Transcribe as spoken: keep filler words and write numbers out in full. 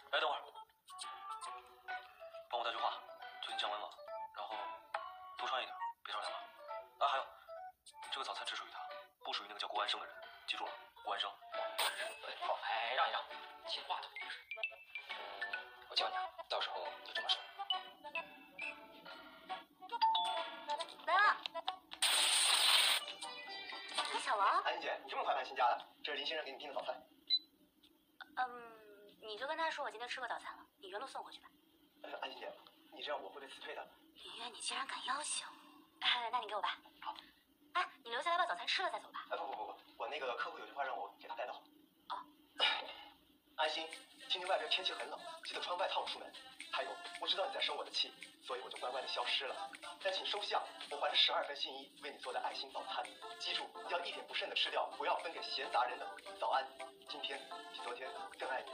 哎，等会儿，帮我带句话，最近降温了，然后多穿一点，别着凉了。啊，还有，这个早餐只属于他，不属于那个叫顾安生的人，记住了，顾安生。 好，哎，让一让，听话的同志。嗯，我教你啊，到时候就这么说。 来了。哎，小王。 安欣姐，你这么快搬新家了？这是林先生给你订的早餐。 嗯，你就跟他说我今天吃过早餐了，你原路送回去吧。 呃，安欣姐，你这样我会被辞退的。 林渊，你竟然敢要挟我！哎，那你给我吧。好。哎，你留下来把早餐吃了再走吧。 哎，不不不不，我那个客户有句话让我给他带到。 哦。 安心，听听外边天气很冷，记得穿外套出门。还有，我知道你在生我的气，所以我就乖乖的消失了。但请收下我还了十二份信一为你做的爱心早餐，记住要一点不剩的吃掉，不要分给闲杂人等。早安，今天比昨天更爱你。